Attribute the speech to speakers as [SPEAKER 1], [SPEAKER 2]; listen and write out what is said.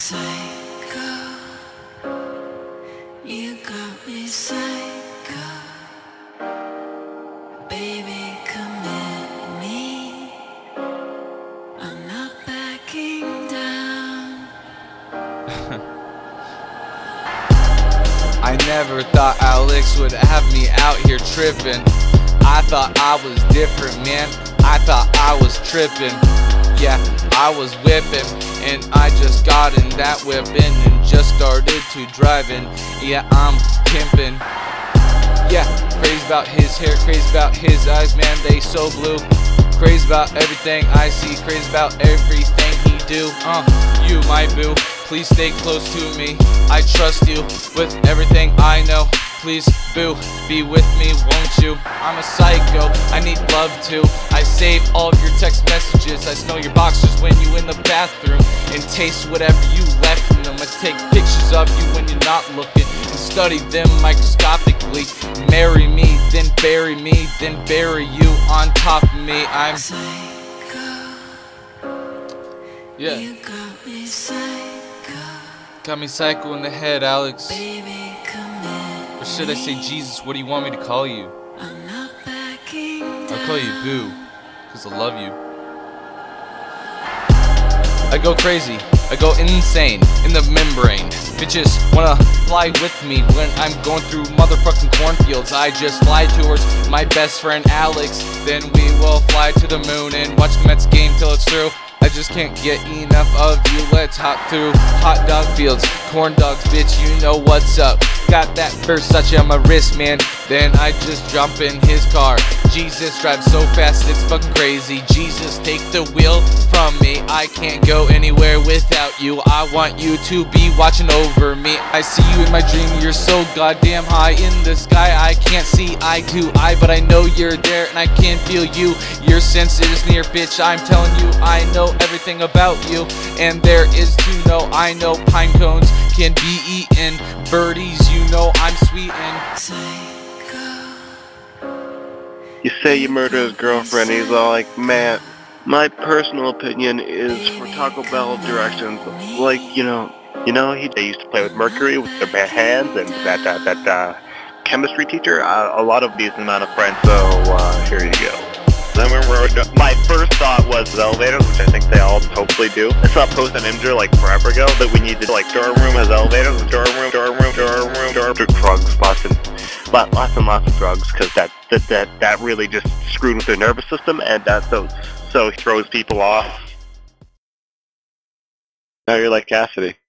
[SPEAKER 1] psycho. You got me psycho. Baby, commit me. I'm not backing down.
[SPEAKER 2] I never thought Alex would have me out here tripping. I thought I was different, man. I thought I was tripping. Yeah, I was whipping, and I just got in that whipping and just started to driving. Yeah, I'm pimping. Yeah, crazy about his hair, crazy about his eyes, man, they so blue. Crazy about everything I see, crazy about everything he do. You my boo, please stay close to me. I trust you with everything I know. Please, boo, be with me, won't you? I'm a psycho, I need love too. I save all of your text messages. I smell your boxers when you in the bathroom, and taste whatever you left in them. I take pictures of you when you're not looking, and study them microscopically. Marry me, then bury me, then bury you on top of me. I'm
[SPEAKER 1] psycho.
[SPEAKER 2] Yeah.
[SPEAKER 1] You got me psycho.
[SPEAKER 2] Got me psycho in the head, Alex.
[SPEAKER 1] Baby, commit.
[SPEAKER 2] Or should I say Jesus? What do you want me to call you?
[SPEAKER 1] I'm not backing down.
[SPEAKER 2] I'll call you Boo, cause I love you. I go crazy, I go insane in the membrane. Bitches wanna fly with me when I'm going through motherfucking cornfields. I just fly towards my best friend Alex, then we will fly to the moon and watch the Mets game till it's through. I just can't get enough of you. Let's hop through hot dog fields, corn dogs, bitch, you know what's up. Got that Versace on my wrist, man. Then I just jump in his car. Jesus drives so fast, it's fucking crazy. Jesus, take the wheel from me. I can't go anywhere without you. I want you to be watching over me. I see you in my dream, you're so goddamn high in the sky. I can't see eye to eye, but I know you're there and I can feel you. Your sense is near, bitch, I'm telling you, I know everything about you. And there is to know, I know pine cones can be eaten. Birdies, you know I'm sweet and
[SPEAKER 1] psycho.
[SPEAKER 3] You say you murdered his girlfriend, he's all like, man, my personal opinion is for Taco Bell directions, like, they used to play with mercury with their bare hands, and that chemistry teacher, a lot of these amount of friends, so here you go. Then my first thought was the elevators, which I think they all hopefully do. I saw a post on Imgur like forever ago that we need to like dorm room has elevators, dorm room, drugs, lots and lots of drugs, because that really just screwed with their nervous system, and so it throws people off. Now you're like Cassidy.